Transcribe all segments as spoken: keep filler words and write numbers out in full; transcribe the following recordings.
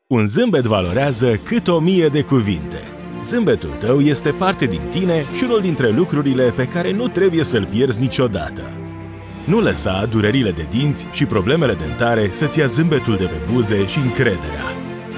Un zâmbet valorează cât o mie de cuvinte. Zâmbetul tău este parte din tine și unul dintre lucrurile pe care nu trebuie să-l pierzi niciodată. Nu lăsa durerile de dinți și problemele dentare să-ți ia zâmbetul de pe buze și încrederea.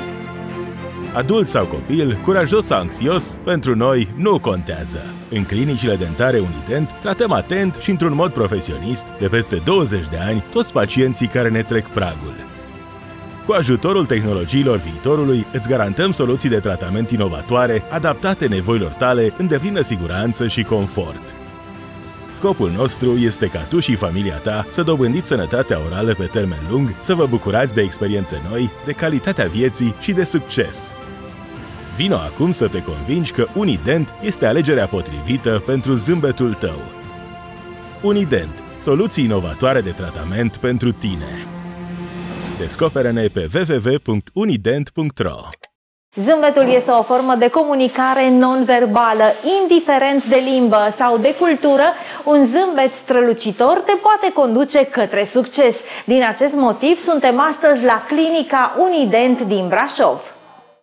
Adult sau copil, curajos sau anxios, pentru noi nu contează. În clinicile dentare Unident tratăm atent și într-un mod profesionist, de peste douăzeci de ani, toți pacienții care ne trec pragul. Cu ajutorul tehnologiilor viitorului, îți garantăm soluții de tratament inovatoare, adaptate nevoilor tale, în deplină siguranță și confort. Scopul nostru este ca tu și familia ta să dobândiți sănătatea orală pe termen lung, să vă bucurați de experiențe noi, de calitatea vieții și de succes. Vino acum să te convingi că Unident este alegerea potrivită pentru zâmbetul tău. Unident. Soluții inovatoare de tratament pentru tine. Descoperă-ne pe w w w punct unident punct r o. Zâmbetul este o formă de comunicare non-verbală, indiferent de limbă sau de cultură. Un zâmbet strălucitor te poate conduce către succes. Din acest motiv suntem astăzi la clinica Unident din Brașov.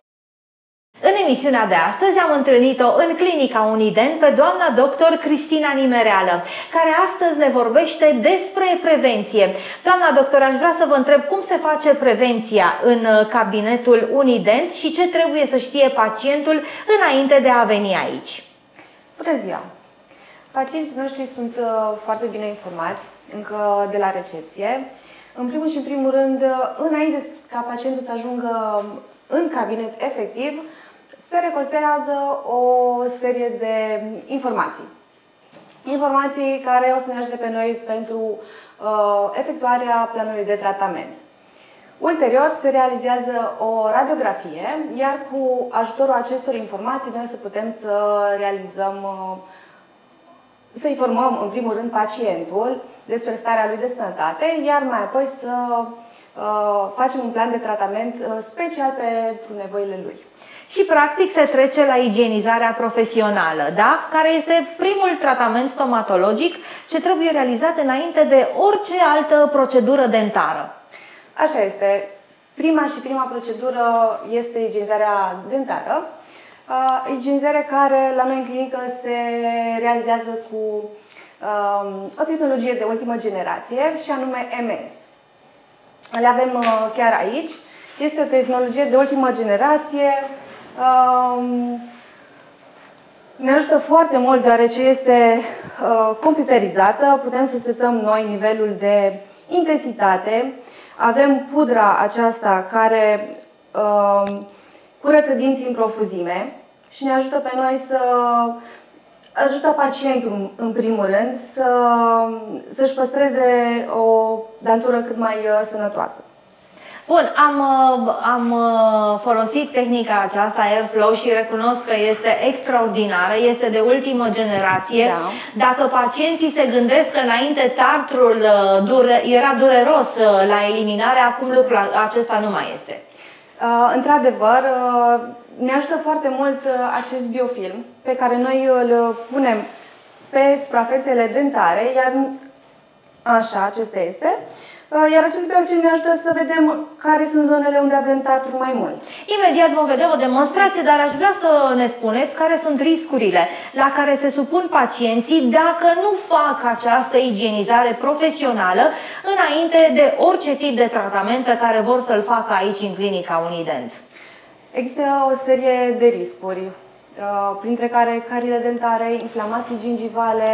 În emisiunea de astăzi am întâlnit-o în clinica Unident pe doamna doctor Cristina Nimereală, care astăzi ne vorbește despre prevenție. Doamna doctor, aș vrea să vă întreb cum se face prevenția în cabinetul Unident și ce trebuie să știe pacientul înainte de a veni aici. Bună ziua! Pacienții noștri sunt foarte bine informați încă de la recepție. În primul și în primul rând, înainte ca pacientul să ajungă în cabinet efectiv, se recoltează o serie de informații. Informații care o să ne ajute pe noi pentru uh, efectuarea planului de tratament. Ulterior se realizează o radiografie, iar cu ajutorul acestor informații noi să putem să realizăm, uh, să informăm în primul rând pacientul despre starea lui de sănătate, iar mai apoi să uh, facem un plan de tratament uh, special pentru nevoile lui. Și practic se trece la igienizarea profesională, da? Care este primul tratament stomatologic ce trebuie realizat înainte de orice altă procedură dentară. Așa este. Prima și prima procedură este igienizarea dentară. Uh, igienizare care la noi în clinică se realizează cu uh, o tehnologie de ultimă generație și anume M S. Le avem uh, chiar aici. Este o tehnologie de ultimă generație. Ne ajută foarte mult deoarece este uh, computerizată, putem să setăm noi nivelul de intensitate, avem pudra aceasta care uh, curăță dinții în profuzime și ne ajută pe noi să ajută pacientul în primul rând să, să-și păstreze o dantură cât mai uh, sănătoasă. Bun, am, am folosit tehnica aceasta, Airflow, și recunosc că este extraordinară, este de ultimă generație. Da. Dacă pacienții se gândesc că înainte tartrul dure, era dureros la eliminare, acum lucrul acesta nu mai este. Uh, Într-adevăr, uh, ne ajută foarte mult uh, acest biofilm pe care noi îl punem pe suprafețele dentare, iar așa, acesta este. Iar acest biofilm ne ajută să vedem care sunt zonele unde avem tartrul mai mult. Imediat vom vedea o demonstrație, dar aș vrea să ne spuneți care sunt riscurile la care se supun pacienții dacă nu fac această igienizare profesională înainte de orice tip de tratament pe care vor să-l facă aici în clinica Unident. Există o serie de riscuri, printre care carile dentare, inflamații gingivale.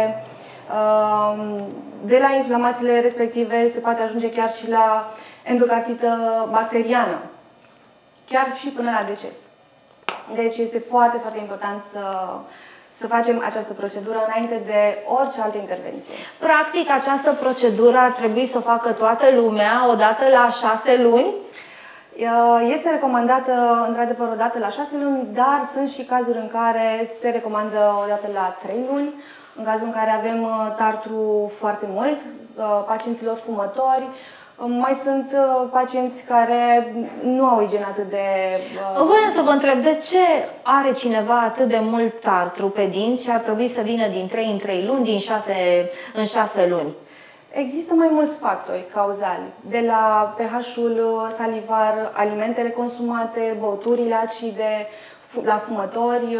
De la inflamațiile respective se poate ajunge chiar și la endocardită bacteriană, chiar și până la deces. Deci este foarte, foarte important să, să facem această procedură înainte de orice altă intervenție. Practic, această procedură ar trebui să o facă toată lumea odată la șase luni? Este recomandată, într-adevăr, odată la șase luni, dar sunt și cazuri în care se recomandă odată la trei luni. În cazul în care avem tartru foarte mult, pacienților fumători, mai sunt pacienți care nu au igienă atât de... Voiam să vă întreb, de ce are cineva atât de mult tartru pe dinți și ar trebui să vină din trei în trei luni, din șase în șase luni? Există mai mulți factori cauzali, de la pH-ul salivar, alimentele consumate, băuturile acide, la fumători.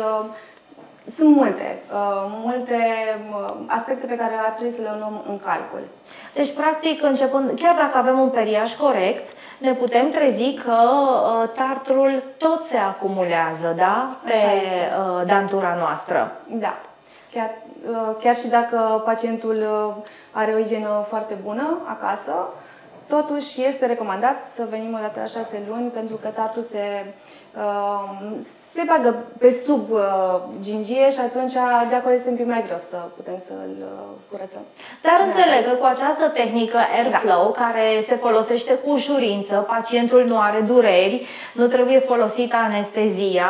Sunt multe, multe aspecte pe care ar trebui să le luăm în calcul. Deci, practic, începând, chiar dacă avem un periaj corect, ne putem trezi că uh, tartrul tot se acumulează, da? Pe uh, dantura noastră. Da. Chiar, uh, chiar și dacă pacientul uh, are o igienă foarte bună acasă, totuși este recomandat să venim o dată la șase luni, pentru că tartrul se, uh, se bagă pe sub uh, gingie și atunci de acolo este un pic mai greu să putem să-l uh, curățăm. Dar înțeleg că cu această tehnică Airflow, da, care se folosește cu ușurință, pacientul nu are dureri, nu trebuie folosită anestezia,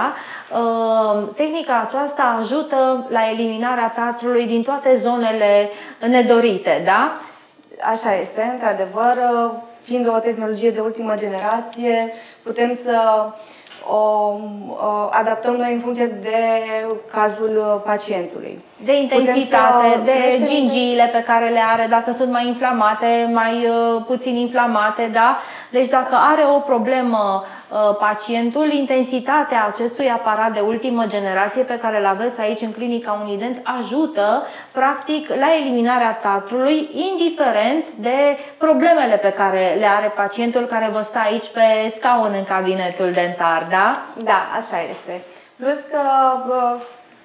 uh, tehnica aceasta ajută la eliminarea tartrului din toate zonele nedorite, da? Așa este, într-adevăr, fiind o tehnologie de ultimă generație, putem să o, o adaptăm noi în funcție de cazul pacientului. De intensitate, de gingiile pe care le are, dacă sunt mai inflamate, mai uh, puțin inflamate, da? Deci dacă are o problemă uh, pacientul, intensitatea acestui aparat de ultimă generație pe care îl aveți aici în clinica Unident ajută, practic, la eliminarea tartrului, indiferent de problemele pe care le are pacientul care vă stă aici pe scaun în cabinetul dentar, da? Da, așa este. Plus că uh,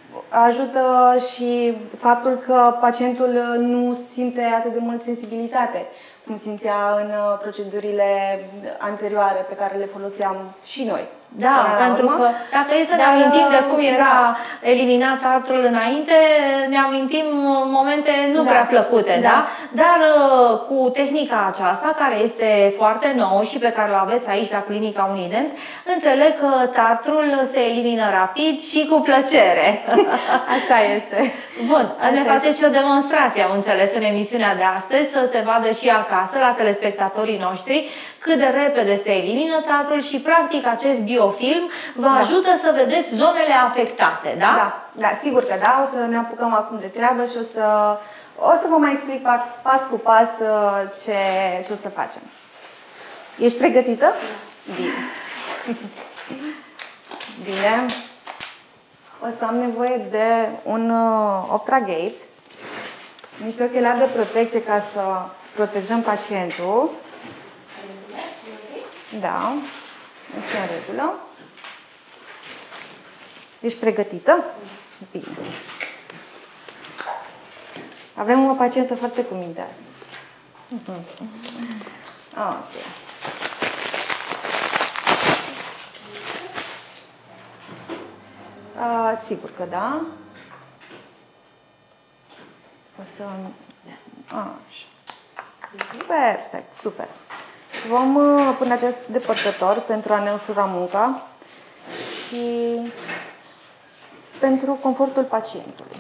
ajută și faptul că pacientul nu simte atât de mult sensibilitate cum simțea în procedurile anterioare pe care le foloseam și noi. Da, pentru că dacă e să ne amintim de cum era eliminat tartrul înainte, ne amintim momente nu prea plăcute, da? Dar cu tehnica aceasta, care este foarte nouă și pe care o aveți aici la clinica Unident, înțeleg că tartrul se elimină rapid și cu plăcere. Așa este. Bun, ne faceți o demonstrație, am înțeles, în emisiunea de astăzi, să se vadă și acasă, la telespectatorii noștri, cât de repede se elimină tartrul și, practic, acest biofilm vă da. ajută să vedeți zonele afectate, da? Da, da, sigur că da. O să ne apucăm acum de treabă și o să, o să vă mai explic pas cu pas ce, ce o să facem. Ești pregătită? Bine. Bine. O să am nevoie de un Optra-Gates, niște ochelari de protecție ca să protejăm pacientul. Da, este în regulă. Ești pregătită? Bine. Avem o pacientă foarte cu minte astăzi. Ok. Uh, sigur că da. O să... Așa. Perfect, super. Vom pune acest depărtător pentru a ne ușura munca și pentru confortul pacientului.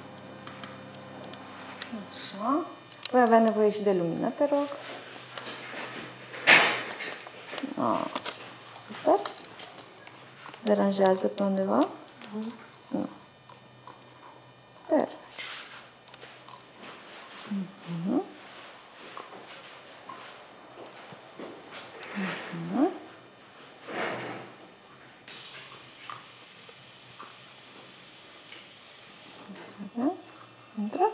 Așa. Voi avea nevoie și de lumină, te rog. A, super. Deranjează pe undeva? Mm. Nu. Perfect. Mm-hmm. Mm-hmm. Intră.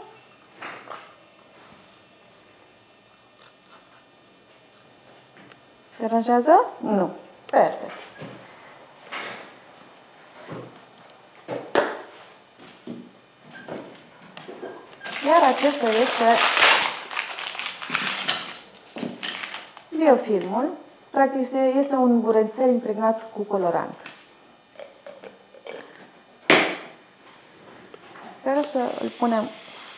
Deranjează? Nu. Perfect. Iar acesta este biofilmul. Practic este un burețel impregnat cu colorant. Sper să îl punem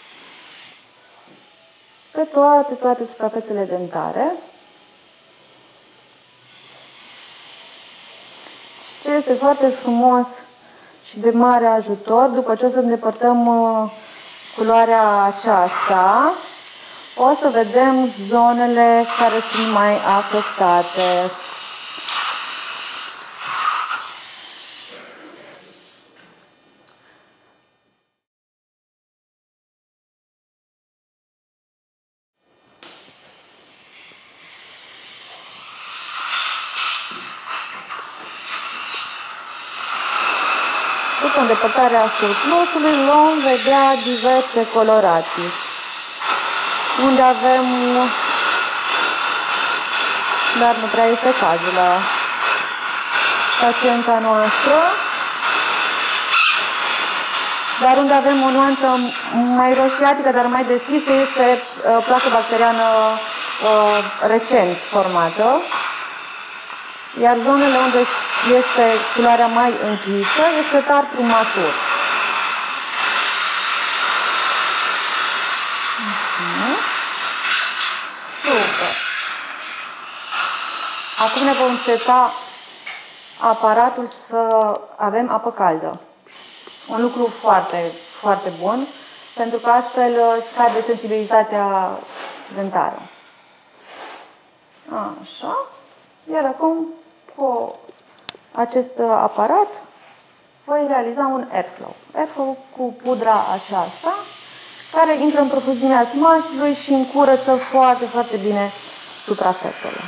pe toate, toate suprafețele dentare. Ce este foarte frumos și de mare ajutor, după ce o să îndepărtăm culoarea aceasta, o să vedem zonele care sunt mai afectate. după îndepărtarea surplusului vom vedea diverse colorații. Unde avem, dar nu prea este cazul la pacienta noastră, dar unde avem o nuanță mai roșiatică, dar mai deschisă, este uh, placă bacteriană uh, recent formată. Iar zonele unde este culoarea mai închisă este tartru matur. Super. Acum ne vom seta aparatul să avem apă caldă. Un lucru foarte, foarte bun, pentru că astfel scade sensibilitatea dentară. Așa. Iar acum, cu acest aparat, voi realiza un airflow. Airflow cu pudra aceasta, care intră în profunzimea smașului și încurăță foarte, foarte bine suprafețele.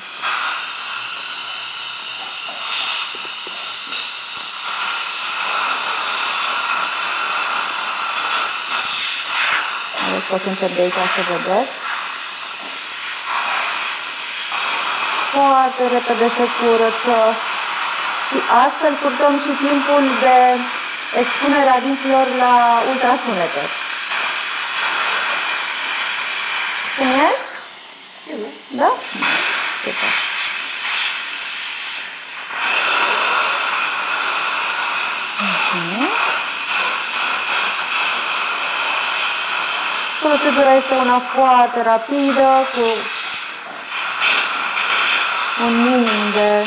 Deci pot încep de aici să vedeți. Foarte repede se curăță și astfel purtăm și timpul de expunere a dinților la ultrasunete. Cum ești? Da? Super. Uh-huh. Procedura este una foarte rapidă, cu un minim de...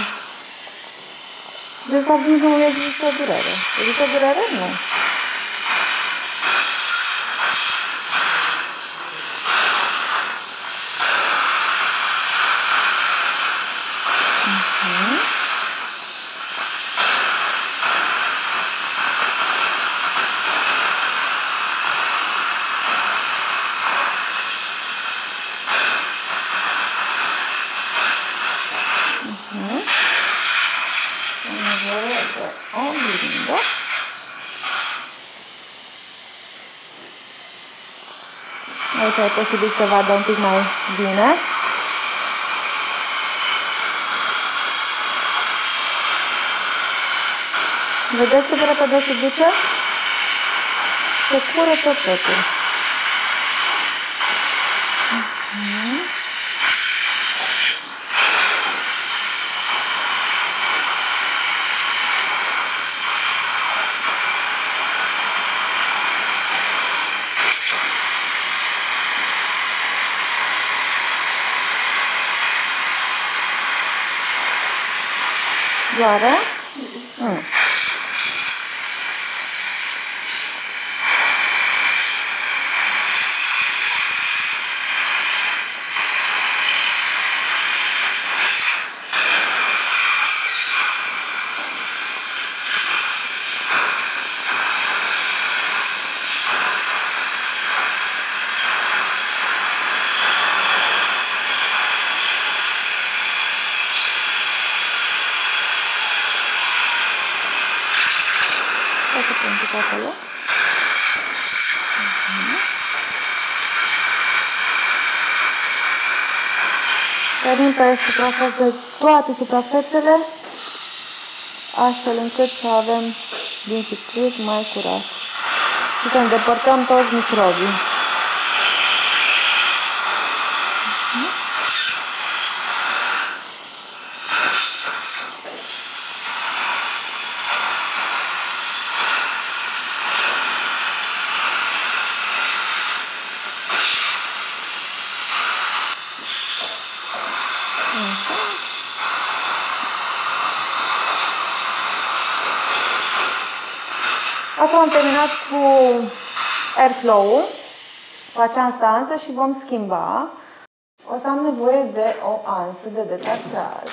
De fapt, nici nu există durere. Există durere? Nu. Uh-huh. Aici e posibil să vadă un pic mai bine. Vedeți cât de repede se duce? Se curăță totul. Uh-huh. Doare? Mm. Acolo. Venim pe suprafață, toate suprafețele, astfel încât să avem dinții cât mai curați și să îndepărtăm toți microbii. Acum am terminat cu airflow-ul, cu această ansă și vom schimba. O să am nevoie de o ansă de detașaj,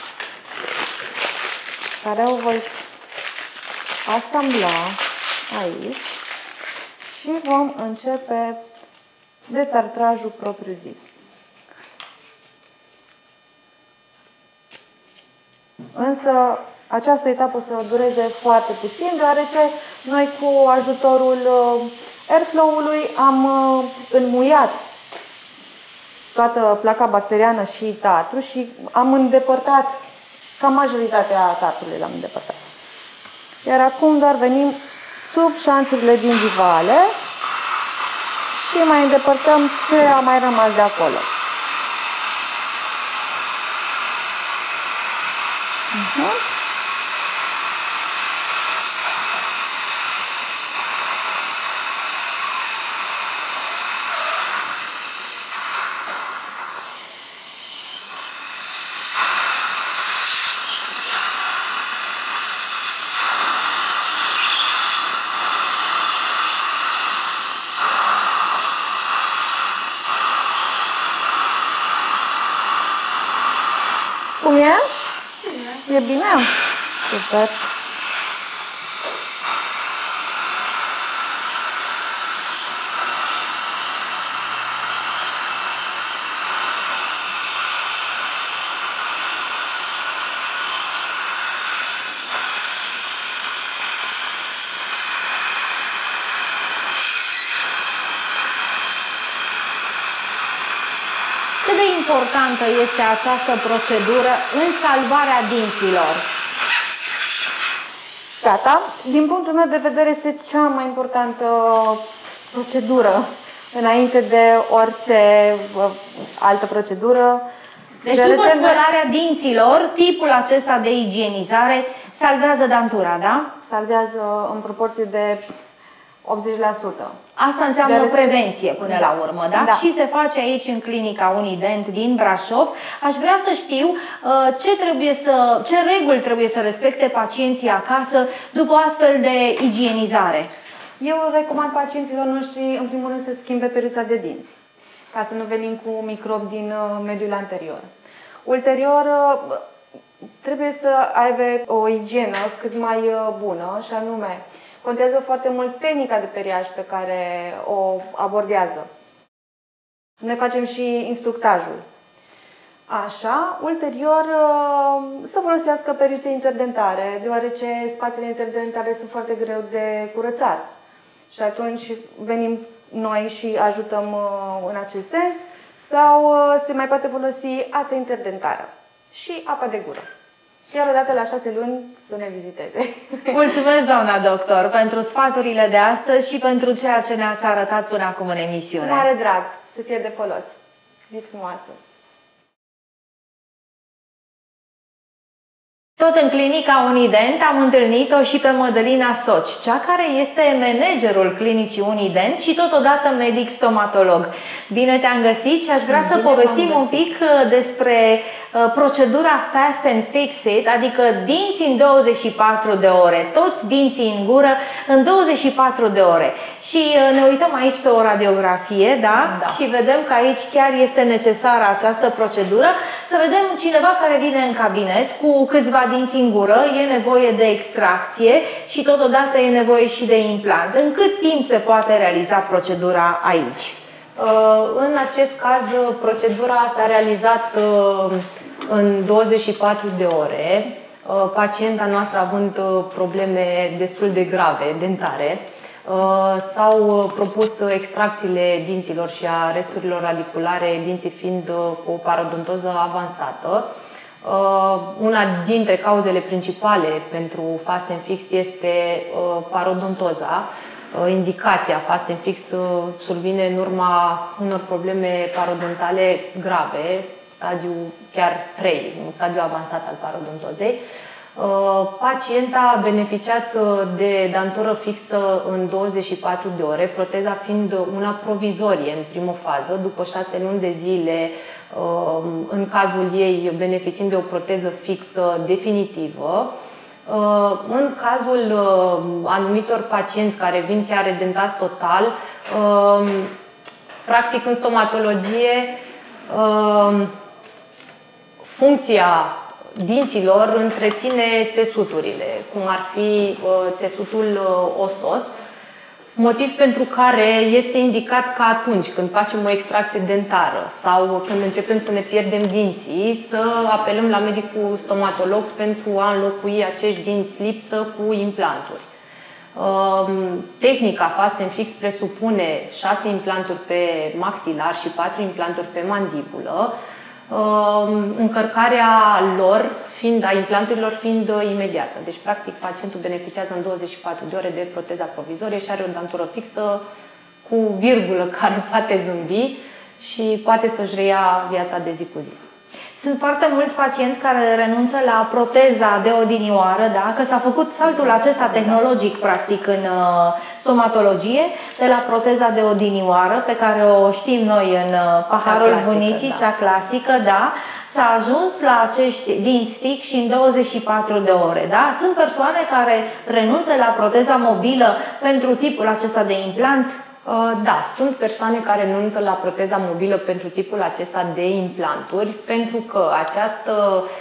care o voi asambla aici și vom începe detartrajul propriu-zis. Însă această etapă să dureze foarte puțin, deoarece noi cu ajutorul Airflow-ului am înmuiat toată placa bacteriană și tartrul și am îndepărtat, ca majoritatea tartrului l-am îndepărtat. Iar acum doar venim sub șanțurile gingivale și mai îndepărtăm ce a mai rămas de acolo. Uh-huh. Cum e? Bine. E bine? Super. Cât de importantă este această procedură în salvarea dinților? Gata. Din punctul meu de vedere este cea mai importantă procedură înainte de orice altă procedură. Deci de după spălarea dinților, tipul acesta de igienizare salvează dantura, da? Salvează în proporție de optzeci la sută. Asta înseamnă de prevenție până da. la urmă, da? da? Și se face aici în clinica Unident din Brașov. Aș vrea să știu uh, ce, trebuie să, ce reguli trebuie să respecte pacienții acasă după astfel de igienizare. Eu recomand pacienților noștri, în primul rând, să schimbe peruța de dinți, ca să nu venim cu microbi din uh, mediul anterior. Ulterior, uh, trebuie să aibă o igienă cât mai uh, bună, și anume, contează foarte mult tehnica de periaj pe care o abordează. Noi facem și instructajul. Așa, ulterior să folosească peruțe interdentare, deoarece spațiile interdentare sunt foarte greu de curățat. Și atunci venim noi și ajutăm în acest sens, sau se mai poate folosi ața interdentară și apa de gură. Iar odată la șase luni să ne viziteze. Mulțumesc, doamna doctor, pentru sfaturile de astăzi și pentru ceea ce ne-ați arătat până acum în emisiune. Mare drag, să fie de folos. Zi frumoasă! Tot în clinica Unident am întâlnit-o și pe Mădălina Soci, cea care este managerul clinicii Unident și totodată medic stomatolog. Bine te-am găsit și aș vrea Bine să povestim un pic despre procedura Fast and Fix It, adică dinți în douăzeci și patru de ore, toți dinții în gură în douăzeci și patru de ore. Și ne uităm aici pe o radiografie, da? Da. Și vedem că aici chiar este necesară această procedură. Să vedem cineva care vine în cabinet cu câțiva dinți în gură, e nevoie de extracție și totodată e nevoie și de implant. În cât timp se poate realiza procedura aici? În acest caz, procedura s-a realizat în douăzeci și patru de ore, pacienta noastră având probleme destul de grave, dentare. S-au propus extracțiile dinților și a resturilor radiculare, dinții fiind cu o parodontoză avansată. Una dintre cauzele principale pentru Fast and Fix este parodontoza. Indicația Fast and Fix survine în urma unor probleme parodontale grave, stadiu chiar trei, un stadiu avansat al parodontozei. Pacienta a beneficiat de dantură fixă în douăzeci și patru de ore, proteza fiind una provizorie în primă fază, după șase luni de zile, în cazul ei beneficiind de o proteză fixă definitivă. În cazul anumitor pacienți care vin chiar redentați total, practic în stomatologie, funcția dinților întreține țesuturile, cum ar fi țesutul osos, Motiv pentru care este indicat ca atunci când facem o extracție dentară sau când începem să ne pierdem dinții, să apelăm la medicul stomatolog pentru a înlocui acești dinți lipsă cu implanturi. Tehnica Fast and Fix presupune șase implanturi pe maxilar și patru implanturi pe mandibulă, încărcarea lor fiind, a implanturilor fiind imediată. Deci, practic, pacientul beneficiază în douăzeci și patru de ore de proteza provizorie și are o dantură fixă cu virgulă care poate zâmbi și poate să-și reia viața de zi cu zi. Sunt foarte mulți pacienți care renunță la proteza de odinioară, da? Că s-a făcut saltul acesta tehnologic, practic, în uh, stomatologie, de la proteza de odinioară, pe care o știm noi în uh, paharul clasică, bunicii, da. Cea clasică, da? S-a ajuns la acești dinți fixi în douăzeci și patru de ore, da? Sunt persoane care renunță la proteza mobilă pentru tipul acesta de implant? Da, sunt persoane care renunță la proteza mobilă pentru tipul acesta de implanturi, pentru că această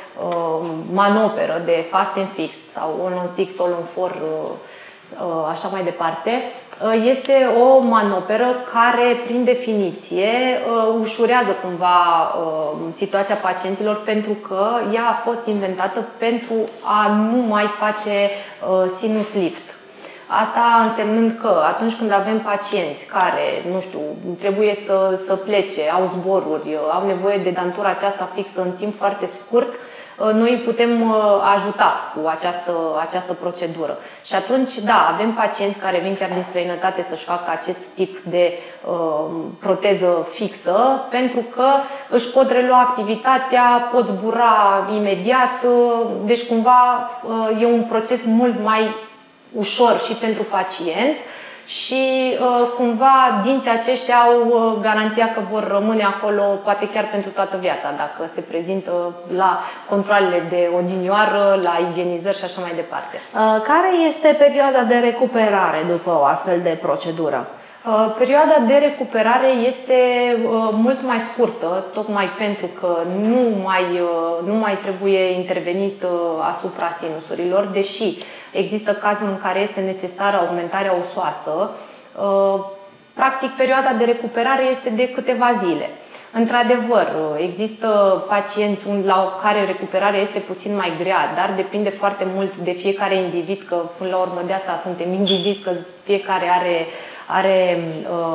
uh, manoperă de Fast and Fix sau All on six, All on four, uh, uh, așa mai departe, uh, este o manoperă care, prin definiție, uh, ușurează cumva uh, situația pacienților, pentru că ea a fost inventată pentru a nu mai face uh, sinus lift. Asta însemnând că atunci când avem pacienți care, nu știu, trebuie să, să plece, au zboruri, au nevoie de dantura aceasta fixă în timp foarte scurt, noi îi putem ajuta cu această, această procedură. Și atunci, da, avem pacienți care vin chiar din străinătate să-și facă acest tip de uh, proteză fixă, pentru că își pot relua activitatea, pot zbura imediat, deci cumva uh, e un proces mult mai ușor și pentru pacient și uh, cumva dinții aceștia au uh, garanția că vor rămâne acolo poate chiar pentru toată viața, dacă se prezintă la controalele de odinioară, la igienizări și așa mai departe. Uh, care este perioada de recuperare după o astfel de procedură? Uh, perioada de recuperare este uh, mult mai scurtă, tocmai pentru că nu mai, uh, nu mai trebuie intervenit uh, asupra sinusurilor, deși există cazuri în care este necesară aumentarea osoasă. Uh, practic, perioada de recuperare este de câteva zile. Într-adevăr, există pacienți la care recuperarea este puțin mai grea, dar depinde foarte mult de fiecare individ, că până la urmă de asta suntem indivizi, că fiecare are Are,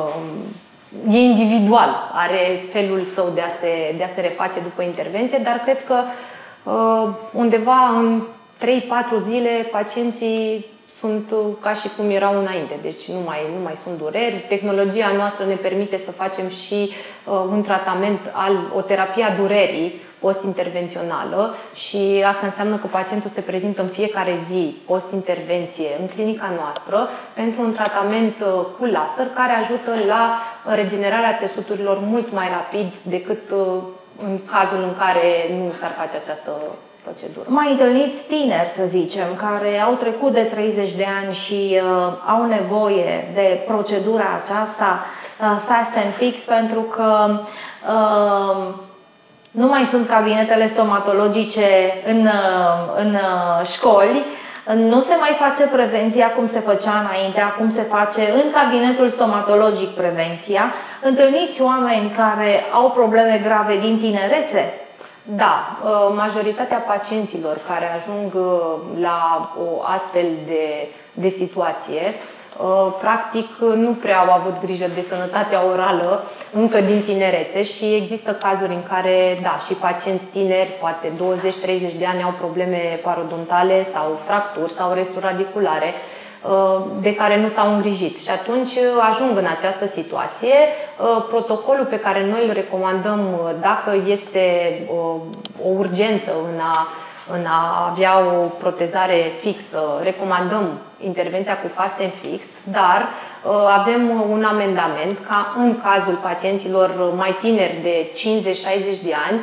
uh, e individual, are felul său de a, se, de a se reface după intervenție, dar cred că uh, undeva în trei patru zile pacienții sunt ca și cum erau înainte, deci nu mai, nu mai sunt dureri. Tehnologia noastră ne permite să facem și uh, un tratament, al, o terapie a durerii post-intervențională și asta înseamnă că pacientul se prezintă în fiecare zi post-intervenție în clinica noastră pentru un tratament uh, cu laser care ajută la regenerarea țesuturilor mult mai rapid decât uh, în cazul în care nu s-ar face această procedură. Mai întâlniți tineri, să zicem, care au trecut de treizeci de ani și uh, au nevoie de procedura aceasta uh, Fast and Fix, pentru că uh, nu mai sunt cabinetele stomatologice în, uh, în uh, școli, nu se mai face prevenția cum se făcea înainte, acum se face în cabinetul stomatologic prevenția. Întâlniți oameni care au probleme grave din tinerețe? Da, majoritatea pacienților care ajung la o astfel de, de situație, practic nu prea au avut grijă de sănătatea orală încă din tinerețe și există cazuri în care, da, și pacienți tineri, poate douăzeci treizeci de ani, au probleme parodontale sau fracturi sau resturi radiculare de care nu s-au îngrijit și atunci ajung în această situație. Protocolul pe care noi îl recomandăm dacă este o urgență în a, în a avea o protezare fixă, recomandăm intervenția cu Fast and Fix, dar avem un amendament ca în cazul pacienților mai tineri de cincizeci șaizeci de ani,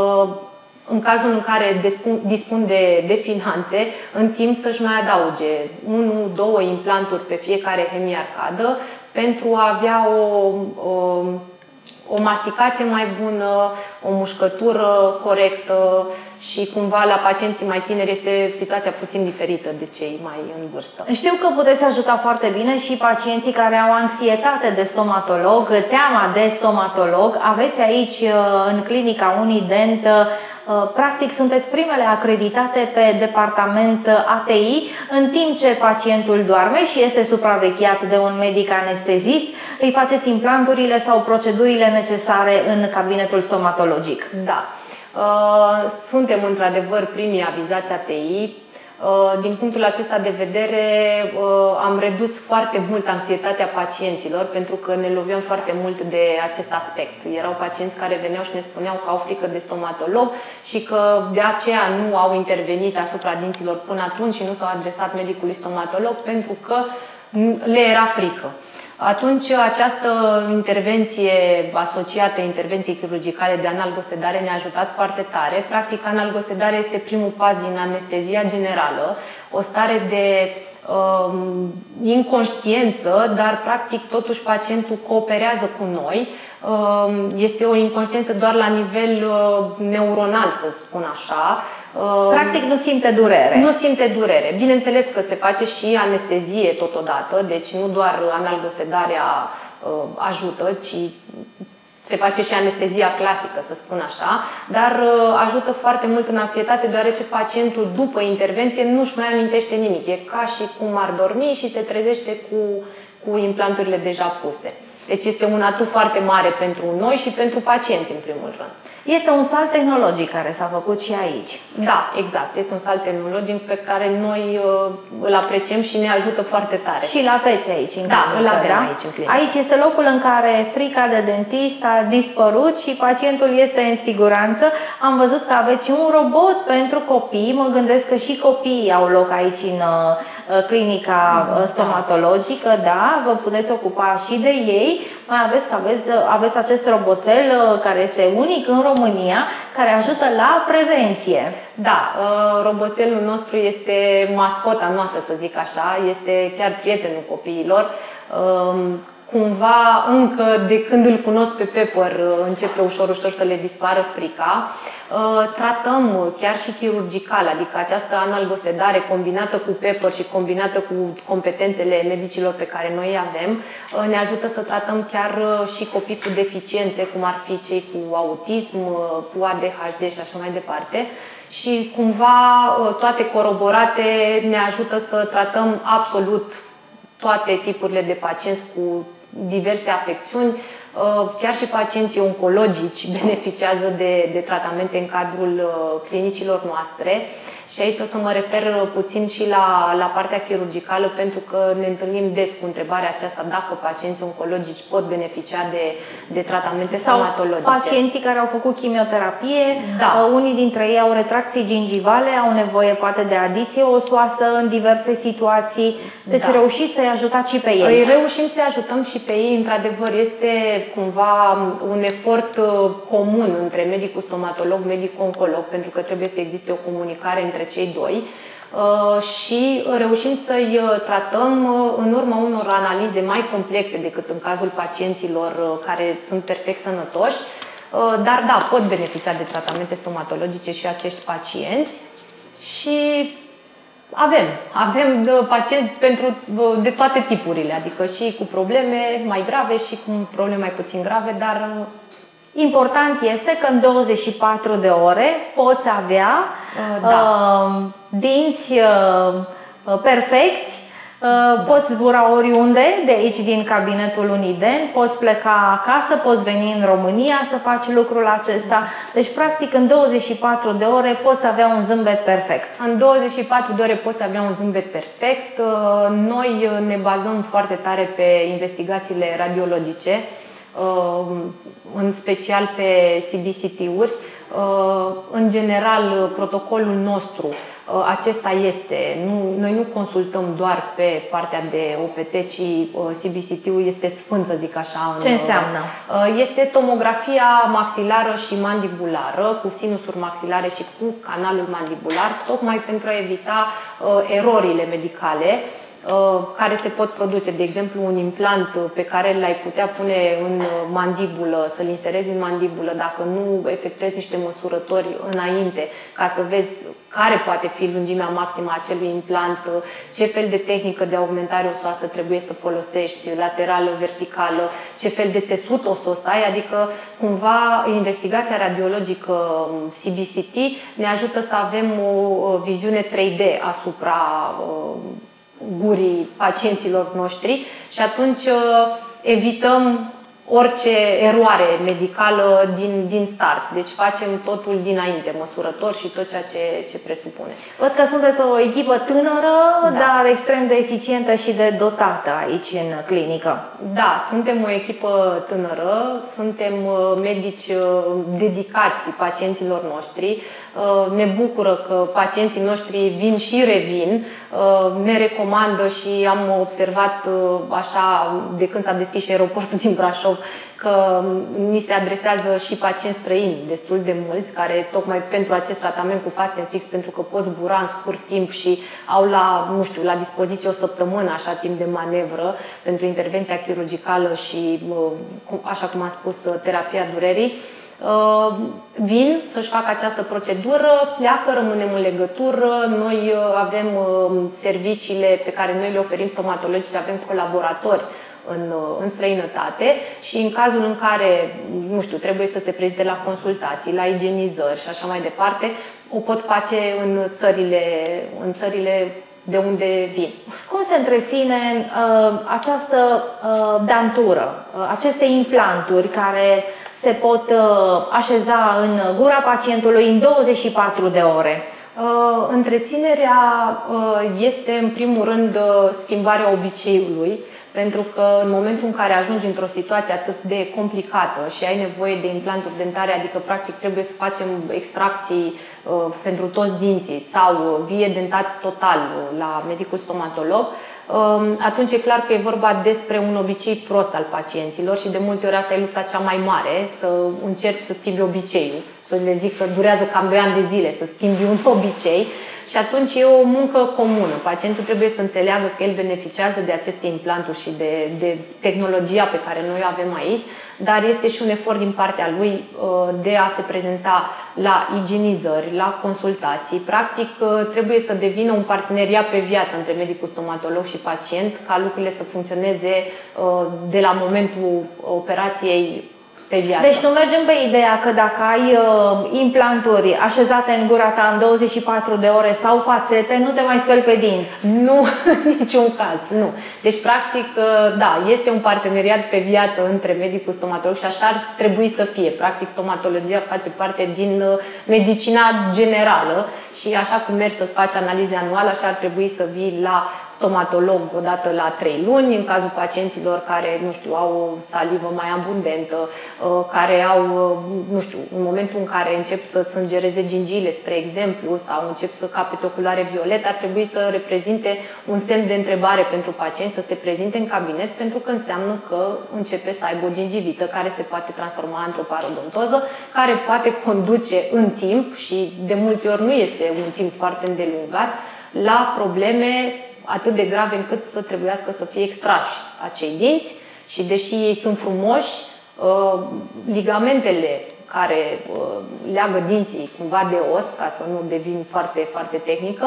în cazul în care dispun, dispun de, de finanțe, în timp să-și mai adauge unu două implanturi pe fiecare hemiarcadă pentru a avea o, o, o masticație mai bună, o mușcătură corectă și cumva la pacienții mai tineri este situația puțin diferită de cei mai în vârstă. Știu că puteți ajuta foarte bine și pacienții care au anxietate de stomatolog, teama de stomatolog. Aveți aici în clinica Unident, practic sunteți primele acreditate pe departament A T I, în timp ce pacientul doarme și este supravegheat de un medic anestezist, îi faceți implanturile sau procedurile necesare în cabinetul stomatologic. Da. Suntem într-adevăr primii avizați A T I. Din punctul acesta de vedere am redus foarte mult anxietatea pacienților, pentru că ne loveam foarte mult de acest aspect. Erau pacienți care veneau și ne spuneau că au frică de stomatolog și că de aceea nu au intervenit asupra dinților până atunci și nu s-au adresat medicului stomatolog pentru că le era frică. Atunci această intervenție asociată intervenției chirurgicale de analgosedare ne-a ajutat foarte tare. Practic, analgosedarea este primul pas din anestezia generală, o stare de uh, inconștiență, dar practic totuși pacientul cooperează cu noi. Uh, este o inconștiență doar la nivel uh, neuronal, să spun așa. Practic nu simte durere. Nu simte durere. Bineînțeles că se face și anestezie totodată, deci nu doar analgosedarea uh, ajută, ci se face și anestezia clasică, să spun așa, dar uh, ajută foarte mult în anxietate, deoarece pacientul după intervenție nu-și mai amintește nimic. E ca și cum ar dormi și se trezește cu, cu implanturile deja puse. Deci este un atu foarte mare pentru noi și pentru pacienți, în primul rând. Este un salt tehnologic care s-a făcut și aici. Da, exact. Este un salt tehnologic pe care noi uh, îl apreciem și ne ajută foarte tare. Și îl aveți aici în Da, clinică, îl avem da? aici în clinică. Aici este locul în care frica de dentist a dispărut și pacientul este în siguranță. Am văzut că aveți un robot pentru copii. Mă gândesc că și copiii au loc aici în uh, clinica uh, stomatologică, da? Vă puteți ocupa și de ei. Mai aveți că aveți, aveți acest roboțel uh, care este unic în România, care ajută la prevenție. Da, roboțelul nostru este mascota noastră, să zic așa, este chiar prietenul copiilor. Cumva, încă de când îl cunosc pe Pepper, începe ușor, ușor să le dispară frica. Tratăm chiar și chirurgical, adică această analgosedare combinată cu Pepper și combinată cu competențele medicilor pe care noi îi avem, ne ajută să tratăm chiar și copii cu deficiențe, cum ar fi cei cu autism, cu A D H D și așa mai departe. Și cumva toate coroborate ne ajută să tratăm absolut toate tipurile de pacienți cu diverse afecțiuni. Chiar și pacienții oncologici beneficiază de, de tratamente în cadrul clinicilor noastre. Și aici o să mă refer puțin și la, la partea chirurgicală, pentru că ne întâlnim des cu întrebarea aceasta dacă pacienții oncologici pot beneficia de, de tratamente sau stomatologice. Pacienții care au făcut chimioterapie, da. Unii dintre ei au retracții gingivale, au nevoie poate de adiție osoasă în diverse situații. Deci da. reușiți să-i ajutați și pe ei. Îi reușim să-i ajutăm și pe ei. Într-adevăr, este cumva un efort comun între medicul stomatolog, medicul oncolog, pentru că trebuie să existe o comunicare între cei doi și reușim să-i tratăm în urma unor analize mai complexe decât în cazul pacienților care sunt perfect sănătoși, dar da, pot beneficia de tratamente stomatologice și acești pacienți și avem, avem pacienți pentru, de toate tipurile, adică și cu probleme mai grave și cu probleme mai puțin grave, dar important este că în douăzeci și patru de ore poți avea uh, da. uh, dinți uh, perfecți, uh, da. poți zbura oriunde de aici din cabinetul Unident, poți pleca acasă, poți veni în România să faci lucrul acesta. Deci practic în douăzeci și patru de ore poți avea un zâmbet perfect. În douăzeci și patru de ore poți avea un zâmbet perfect. Noi ne bazăm foarte tare pe investigațiile radiologice, în special pe C B C T-uri. În general, protocolul nostru acesta este. Nu, noi nu consultăm doar pe partea de O P T, ci C B C T-ul este sfânt, să zic așa. Ce înseamnă? Este tomografia maxilară și mandibulară, cu sinusuri maxilare și cu canalul mandibular, tocmai pentru a evita erorile medicale. care se pot produce. De exemplu, un implant pe care l-ai putea pune în mandibulă, să-l inserezi în mandibulă, dacă nu efectuezi niște măsurători înainte, ca să vezi care poate fi lungimea maximă a acelui implant, ce fel de tehnică de augmentare osoasă trebuie să folosești, laterală, verticală, ce fel de țesut o să ai, adică cumva investigația radiologică C B C T ne ajută să avem o viziune trei D asupra gurii pacienților noștri și atunci evităm orice eroare medicală din, din start. Deci facem totul dinainte, măsurători și tot ceea ce, ce presupune. Văd că sunteți o echipă tânără, da, dar extrem de eficientă și de dotată aici în clinică. Da, suntem o echipă tânără, suntem medici dedicați pacienților noștri. Ne bucură că pacienții noștri vin și revin, ne recomandă și am observat așa de când s-a deschis și aeroportul din Brașov că ni se adresează și pacienți străini destul de mulți care tocmai pentru acest tratament cu Fast and Fix, pentru că poți zbura în scurt timp și au la, nu știu, la dispoziție o săptămână așa timp de manevră pentru intervenția chirurgicală și, așa cum am spus, terapia durerii. Vin să-și facă această procedură, pleacă, rămânem în legătură, noi avem serviciile pe care noi le oferim stomatologici, avem colaboratori în, în străinătate și în cazul în care, nu știu, trebuie să se prezinte la consultații, la igienizări și așa mai departe, o pot face în țările, în țările de unde vin. Cum se întreține uh, această uh, dantură, uh, aceste implanturi care se pot uh, așeza în gura pacientului în douăzeci și patru de ore? Uh, întreținerea uh, este în primul rând uh, schimbarea obiceiului, pentru că în momentul în care ajungi într-o situație atât de complicată și ai nevoie de implanturi dentare, adică practic trebuie să facem extracții uh, pentru toți dinții sau uh, vie dentat total uh, la medicul stomatolog, uh, atunci e clar că e vorba despre un obicei prost al pacienților și de multe ori asta e lupta cea mai mare, să încerci să schimbi obiceiul. Să le zic că durează cam doi ani de zile să schimbi un obicei. Și atunci e o muncă comună. Pacientul trebuie să înțeleagă că el beneficiază de aceste implanturi și de, de tehnologia pe care noi o avem aici, dar este și un efort din partea lui de a se prezenta la igienizări, la consultații. Practic, trebuie să devină un parteneriat pe viață între medicul stomatolog și pacient, ca lucrurile să funcționeze de la momentul operației pe viață. Deci nu mergem pe ideea că dacă ai uh, implanturi așezate în gura ta în douăzeci și patru de ore sau fațete, nu te mai speli pe dinți. Nu, în niciun caz, nu. Deci, practic, da, este un parteneriat pe viață între medicul stomatolog și așa ar trebui să fie. Practic, stomatologia face parte din medicina generală și așa cum mergi să-ți faci analize anuale, așa ar trebui să vii la stomatolog odată la trei luni, în cazul pacienților care, nu știu, au o salivă mai abundentă, care au, nu știu, în momentul în care încep să sângereze gingiile, spre exemplu, sau încep să capete o culoare violetă, ar trebui să reprezinte un semn de întrebare pentru pacient, să se prezinte în cabinet, pentru că înseamnă că începe să aibă o gingivită care se poate transforma într-o parodontoză, care poate conduce în timp, și de multe ori nu este un timp foarte îndelungat, la probleme atât de grave încât să trebuiască să fie extrași acei dinți și deși ei sunt frumoși, ligamentele care leagă dinții cumva de os, ca să nu devin foarte, foarte tehnică,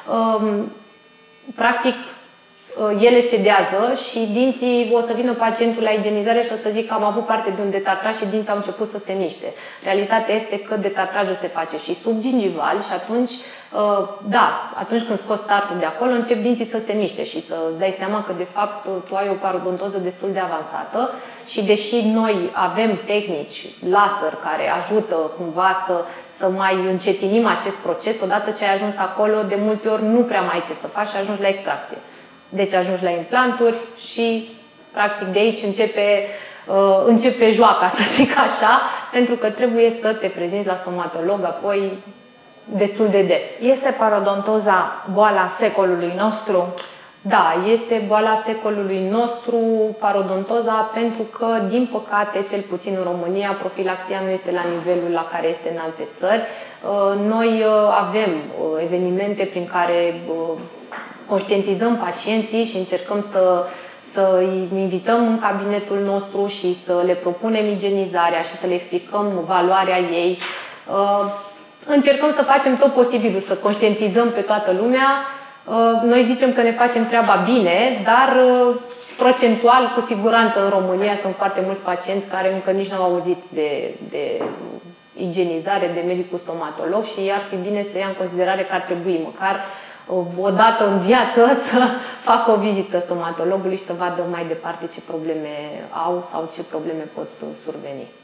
practic ele cedează și dinții, o să vină pacientul la igienizare și o să zic că am avut parte de un detartraj și dinții au început să se miște. Realitatea este că detartrajul se face și subgingival și atunci, da, atunci când scoți startul de acolo, încep dinții să se miște și să îți dai seama că de fapt tu ai o parodontoză destul de avansată și deși noi avem tehnici laser care ajută cumva să, să mai încetinim acest proces, odată ce ai ajuns acolo, de multe ori nu prea mai ai ce să faci și ajungi la extracție. Deci ajungi la implanturi și practic de aici începe, uh, începe joaca, să zic așa, pentru că trebuie să te prezinți la stomatolog apoi destul de des. Este parodontoza boala secolului nostru? Da, este boala secolului nostru, parodontoza, pentru că, din păcate, cel puțin în România, profilaxia nu este la nivelul la care este în alte țări. Noi avem evenimente prin care conștientizăm pacienții și încercăm să, să îi invităm în cabinetul nostru și să le propunem igienizarea și să le explicăm valoarea ei. Încercăm să facem tot posibilul, să conștientizăm pe toată lumea. Noi zicem că ne facem treaba bine, dar procentual, cu siguranță, în România sunt foarte mulți pacienți care încă nici n-au auzit de, de igienizare, de medicul stomatolog și ar fi bine să ia în considerare că ar trebui măcar o dată în viață să facă o vizită stomatologului și să vadă mai departe ce probleme au sau ce probleme pot surveni.